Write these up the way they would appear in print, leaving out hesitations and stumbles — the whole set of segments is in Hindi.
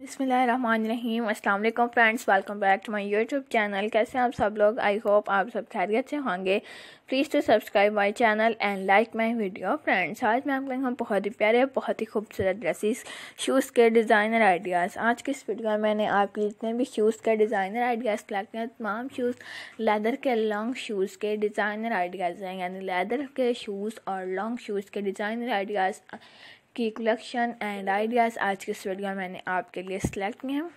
बिस्मिल्लाहिर्रहमानिर्रहीम। अस्सलाम वालेकुम friends, welcome back to my YouTube channel. कैसे हैं आप सब लोग? आई होप आप सब खैरियत से होंगे। Please to subscribe my channel and like my video. Friends, आज मैं आपके लिए बहुत ही प्यारे, बहुत ही खूबसूरत ड्रेसेस, शूज़ के डिज़ाइनर आइडियाज़। आज की इस वीडियो में मैंने आपके जितने भी शूज़ के डिज़ाइनर आइडियाज़ कलेक्ट किए, तमाम शूज़ लेदर के लॉन्ग शूज़ के डिज़ाइनर आइडियाज़ हैं, यानी लेदर के शूज़ और लॉन्ग शूज़ के डिज़ाइनर आइडियाज़ की कलेक्शन एंड आइडियाज़ आज की इस वीडियो में मैंने आपके लिए सिलेक्ट किए हैं।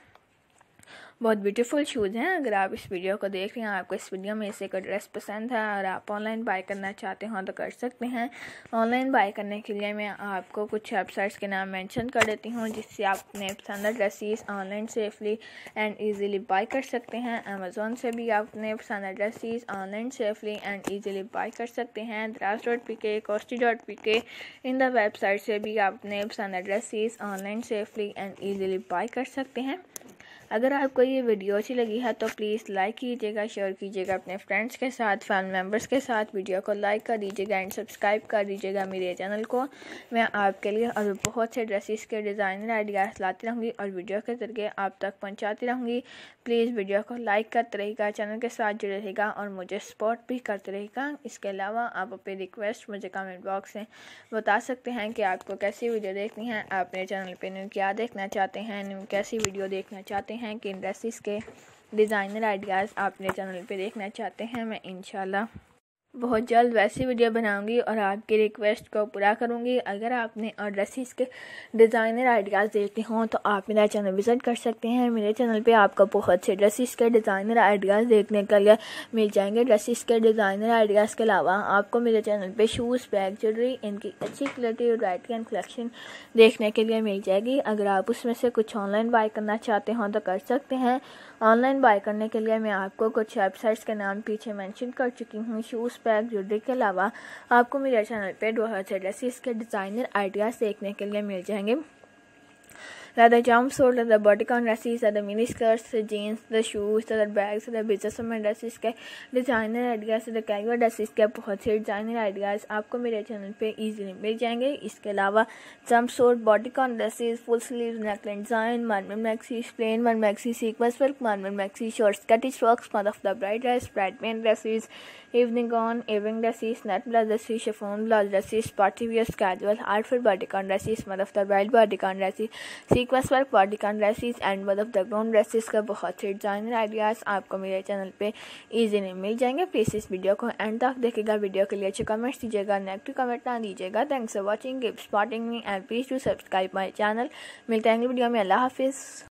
बहुत ब्यूटीफुल शूज़ हैं। अगर आप इस वीडियो को देख रहे हैं, आपको इस वीडियो में से कोई ड्रेस पसंद है और आप ऑनलाइन बाय करना चाहते हो तो कर सकते हैं। ऑनलाइन बाय करने के लिए मैं आपको कुछ वेबसाइट्स के नाम मेंशन कर देती हूँ, जिससे आप अपने पसंद dresses online safely and easily buy कर सकते हैं। अमेज़ोन से भी आप अपने पसंद dresses online safely and easily buy कर सकते हैं। Drass.pk, Costi.pk, in the website से भी आप अपने पसंद dresses online safely and easily buy कर सकते हैं। अगर आपको ये वीडियो अच्छी लगी है तो प्लीज़ लाइक कीजिएगा, शेयर कीजिएगा अपने फ्रेंड्स के साथ, फैमिली मेम्बर्स के साथ। वीडियो को लाइक कर दीजिएगा एंड सब्सक्राइब कर दीजिएगा मेरे चैनल को। मैं आपके लिए और बहुत से ड्रेसेस के डिज़ाइनर आइडियाज़ लाती रहूँगी और वीडियो के ज़रिए आप तक पहुँचाती रहूँगी। प्लीज़ वीडियो को लाइक करते रहिएगा, चैनल के साथ जुड़े रहेगा और मुझे सपोर्ट भी करते रहेगा। इसके अलावा आप अपनी रिक्वेस्ट मुझे कमेंट बॉक्स में बता सकते हैं कि आपको कैसी वीडियो देखनी है, आप मेरे चैनल पे न्यू क्या देखना चाहते हैं, कैसी वीडियो देखना चाहते हैं, किन ड्रेसेस के डिज़ाइनर आइडियाज़ आप मेरे चैनल पे देखना चाहते हैं। मैं इंशाल्लाह बहुत जल्द वैसी वीडियो बनाऊंगी और आपकी रिक्वेस्ट को पूरा करूंगी। अगर आपने और ड्रेसेस के डिज़ाइनर आइडियाज़ देखते हों तो आप मेरा चैनल विज़िट कर सकते हैं। मेरे चैनल पे आपको बहुत से ड्रेसेस के डिज़ाइनर आइडियाज़ देखने के लिए मिल जाएंगे। ड्रेसेस के डिज़ाइनर आइडियाज़ के अलावा आपको मेरे चैनल पे शूज़, बैग, ज्वेलरी, इनकी अच्छी क्वालिटी वैरायटी एंड कलेक्शन देखने के लिए मिल जाएगी। अगर आप उसमें से कुछ ऑनलाइन बाय करना चाहते हो तो कर सकते हैं। ऑनलाइन बाय करने के लिए मैं आपको कुछ वेबसाइट्स के नाम पीछे मेंशन कर चुकी हूँ। शूज़, बैग, ज्वेलरी के अलावा आपको मेरे चैनल पे 2 ड्रेसेस के डिज़ाइनर आइडियाज़ देखने के लिए मिल जाएंगे। Leather jumpsuit, leather bodycon dresses, leather mini skirts, jeans, the shoes, leather bags, leather businesswoman dresses के designer ideas, leather casual dresses के बहुत से डिज़ाइनर आइडियाज़ आपको मेरे चैनल पे इजीली मिल जाएंगे। इसके अलावा jumpsuit, bodycon dresses, full sleeves, neckline design, marmel maxis, plain marmel maxi, sequence work, marmel maxi, short skirtish frocks, month of the bride dress, bridesmaid dresses, evening gown, evening dresses, net blouse dresses, chiffon blouse dresses, party wear, casual outfit, bodycon dresses, month of the bride bodycon dresses, sequence work, bodycon dresses and mother of the ground dresses का बहुत से डिज़ाइनर आइडियाज़ आपको मेरे चैनल पे इजीली मिल जाएंगे। प्लीज़ इस वीडियो को एंड तक देखिएगा। वीडियो के लिए अच्छे कमेंट्स दीजिएगा, नेगेटिव कमेंट ना दीजिएगा। Thanks for watching, keep supporting me and please to subscribe my channel. मिलते हैं अगली वीडियो में। अल्लाह हाफिज़।